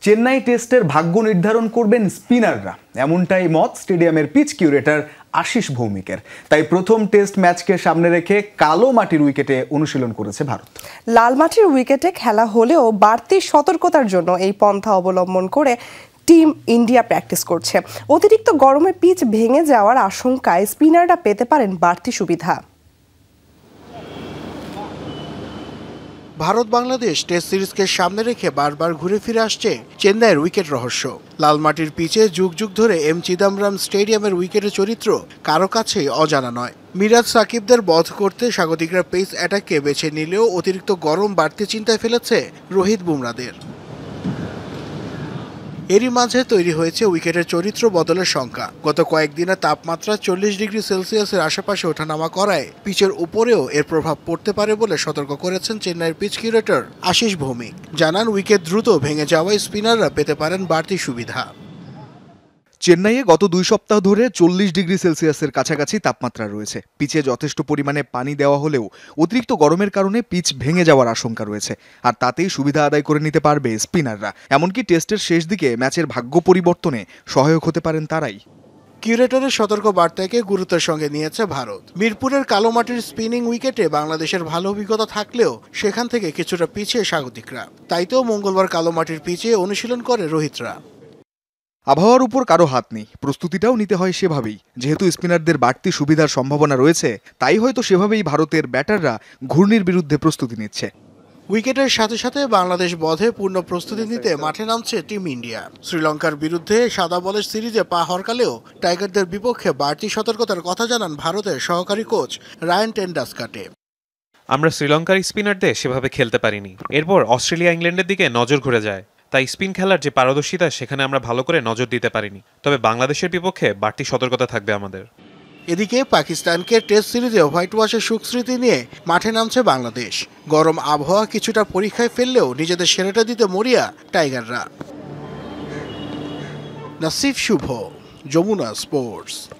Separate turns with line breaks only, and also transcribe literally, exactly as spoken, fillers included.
চেন্নাই টেস্টের ভাগ্য নির্ধারণ করবেন স্পিনাররা, এমনটাই মত স্টেডিয়ামের পিচ কিউরেটর আশিস ভৌমিকের। তাই প্রথম টেস্ট ম্যাচকে সামনে রেখে কালো মাটির উইকেটে অনুশীলন করেছে ভারত।
লাল মাটির উইকেটে খেলা হলেও বাড়তি সতর্কতার জন্য এই পন্থা অবলম্বন করে টিম ইন্ডিয়া প্র্যাকটিস করছে। অতিরিক্ত গরমে পিচ ভেঙে যাওয়ার আশঙ্কায় স্পিনাররা পেতে পারেন বাড়তি সুবিধা।
ভারত বাংলাদেশ টেস্ট সিরিজকে সামনে রেখে বারবার ঘুরে ফিরে আসছে চেন্নাইয়ের উইকেট রহস্য। লাল মাটির পিচে যুগ যুগ ধরে এম চিদাম্বরম স্টেডিয়ামের উইকেটের চরিত্র কারো কাছেই অজানা নয়। মিরাজ সাকিবদের বধ করতে স্বাগতিকরা পেস অ্যাটাককে বেছে নিলেও অতিরিক্ত গরম বাড়তি চিন্তায় ফেলেছে রোহিত বুমরাদের। এরই মাঝে তৈরি হয়েছে উইকেটের চরিত্র বদলের শঙ্কা। গত কয়েকদিনে তাপমাত্রা চল্লিশ ডিগ্রি সেলসিয়াসের আশেপাশে ওঠানামা করায় পিচের উপরেও এর প্রভাব পড়তে পারে বলে সতর্ক করেছেন চেন্নাইয়ের পিচ কিউরেটর আশিস ভৌমিক। জানান, উইকেট দ্রুত ভেঙে যাওয়ায় স্পিনাররা পেতে পারেন বাড়তি সুবিধা।
চেন্নাইয়ে গত দুই সপ্তাহ ধরে চল্লিশ ডিগ্রি সেলসিয়াসের কাছাকাছি তাপমাত্রা রয়েছে। পিচে যথেষ্ট পরিমাণে পানি দেওয়া হলেও অতিরিক্ত গরমের কারণে পিচ ভেঙে যাওয়ার আশঙ্কা রয়েছে, আর তাতেই সুবিধা আদায় করে নিতে পারবে স্পিনাররা। এমনকি টেস্টের শেষ দিকে ম্যাচের ভাগ্য পরিবর্তনে সহায়ক হতে পারেন তারাই।
কিউরেটরের সতর্ক বার্তাকে গুরুত্বের সঙ্গে নিয়েছে ভারত। মিরপুরের কালো মাটির স্পিনিং উইকেটে বাংলাদেশের ভালো অভিজ্ঞতা থাকলেও সেখান থেকে কিছুটা পিছিয়ে স্বাগতিকরা। তাইতেও মঙ্গলবার কালো মাটির পিচে অনুশীলন করে রোহিতরা।
আবহাওয়ার উপর কারো হাত নেই, প্রস্তুতিটাও নিতে হয় সেভাবেই। যেহেতু স্পিনারদের বাড়তি সুবিধার সম্ভাবনা রয়েছে, তাই হয়তো সেভাবেই ভারতের ব্যাটাররা ঘূর্ণির বিরুদ্ধে প্রস্তুতি নিচ্ছে।
উইকেটের সাথে সাথে বাংলাদেশ বধে পূর্ণ প্রস্তুতি নিতে মাঠে নামছে টিম ইন্ডিয়া। শ্রীলঙ্কার বিরুদ্ধে সাদা বলের সিরিজে পা হরকালেও টাইগারদের বিপক্ষে বাড়তি সতর্কতার কথা জানান ভারতের সহকারী কোচ রায়ান টেন্ডাসকাটে।
আমরা শ্রীলঙ্কার স্পিনারদের সেভাবে খেলতে পারিনি। এরপর অস্ট্রেলিয়া ইংল্যান্ডের দিকে নজর ঘুরে যায়, তাই স্পিন খেলার যে পারদর্শিতা সেখানে আমরা ভালো করে নজর দিতে পারিনি। তবে বাংলাদেশের বিপক্ষে বাড়তি সতর্কতা থাকবে আমাদের।
এদিকে পাকিস্তানকে টেস্ট সিরিজে হোয়াইট ওয়াশের সুখস্মৃতি নিয়ে মাঠে নামছে বাংলাদেশ। গরম আবহাওয়া কিছুটা পরীক্ষায় ফেললেও নিজেদের সেরাটা দিতে মরিয়া টাইগাররা। নাসিফ শুভ, যমুনা স্পোর্টস।